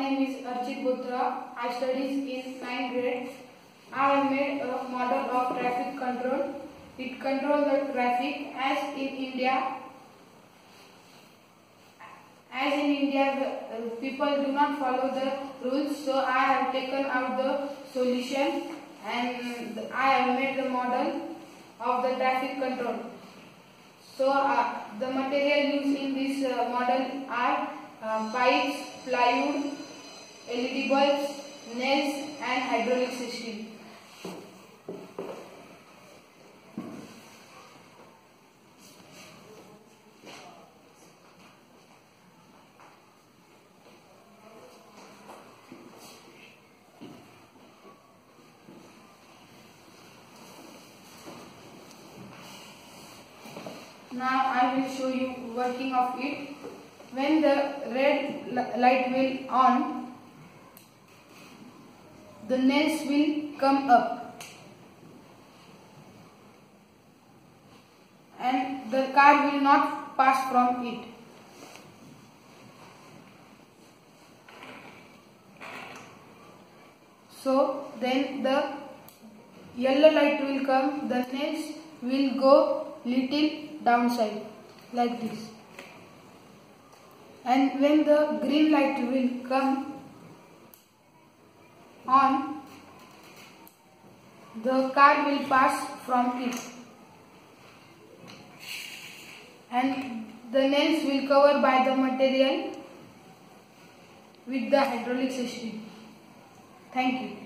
name is Archit Bothra. I study in 9th grade. I have made a model of traffic control. It controls the traffic as in India. The people do not follow the rules, so I have taken out the solution and I have made the model of the traffic control. So the material used in this model are pipes, plywood, LED bulbs, nails and hydraulic system. Now I will show you working of it. When the red light will on, the nails will come up and the car will not pass from it. So then the yellow light will come, the nails will go little downside like this, and when the green light will come on, the car will pass from it and the nails will cover by the material with the hydraulic system. Thank you.